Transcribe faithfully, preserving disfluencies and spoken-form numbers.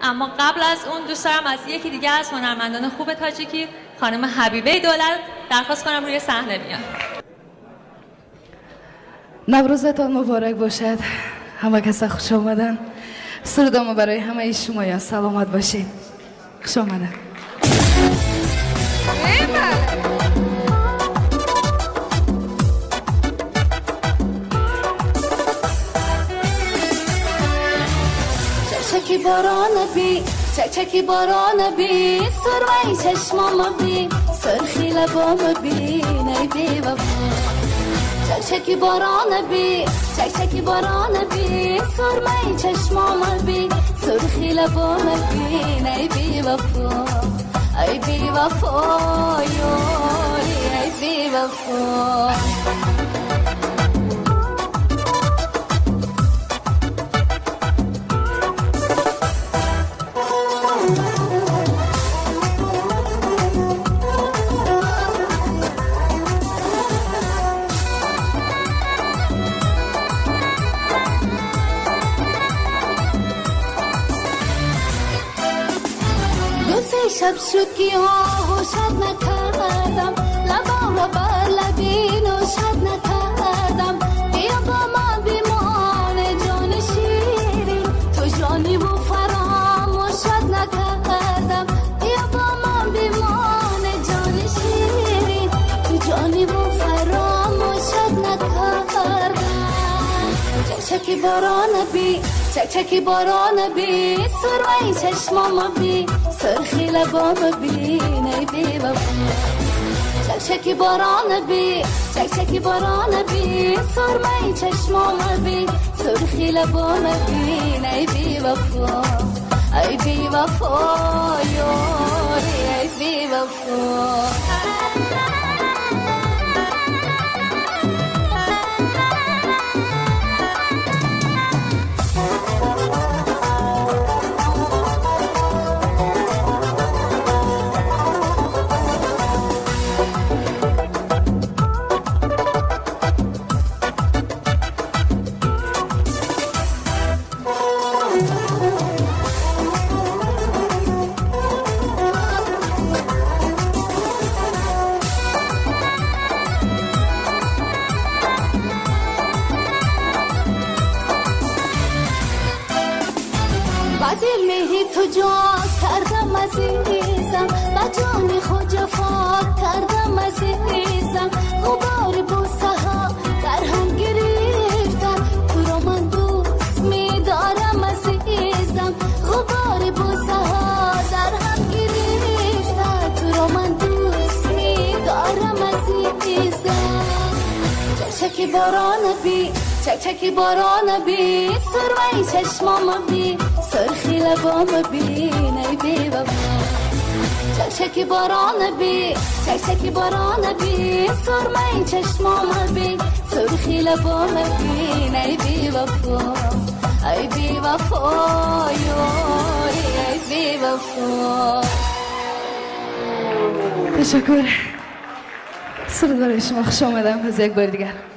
اما قبل از اون دوست دارم از یکی دیگه از هنرمندان خوب تاجیکی خانم حبیبه دولت درخواست کنم روی صحنه بیان. نوروزتان مبارک باشد. همه کسا خوش آمدن. سرودم برای همه شما یا سلامت باشید. خوش آمدن. چکی باران بی چکی باران بی سرمای چشمام بی سرخی لبام بی نی بی وفا چکی باران بی چکی باران بی سرمای چشمام بی سرخی لبام بی نی بی وفا ای بی وفا یاری ای بی وفا شب شد که آهو شد نکردم لبام را بر لبین و شد نکردم بیا با من بیمان جان شیرین تو جانی و فرام و شد نکردم بیا با من بیمان جان شیرین تو جانی و فرام و شد نکردم چکی باران بی چک چکی باران بی سرمای چشمام بی سرخی لبام بی نی بی وفا چک چکی باران بی چک چکی باران بی سرمای چشمام بی سرخی لبام بی نی بی وفا ای بی وفا یاری ای بی وفا دل مهی تو جا کردم عزیزم با جان خود جفا کردم عزیزم غبار بوسه ها در هم گرفتم تو را من دوست می‌دارم عزیزم غبار بوسه ها در هم گرفتم تو را من دوست می‌دارم عزیزم چکی باران بی چک چکی باران بی سرمای چشمام بی سرخی لبام بی نی بی وفا چک چکی باران بی چک چکی باران بی سرمای چشمام بی سرخی لبام بی نی بی وفا ای بی وفا یاری ای بی وفا. تشکر. سرود برای شما خوش آمدم از یک بار دیگر.